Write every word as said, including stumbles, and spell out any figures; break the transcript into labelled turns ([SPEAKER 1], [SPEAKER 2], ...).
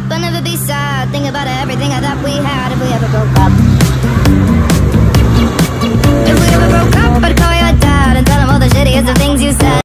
[SPEAKER 1] but never be sad. Think about everything I thought we had if we ever broke up.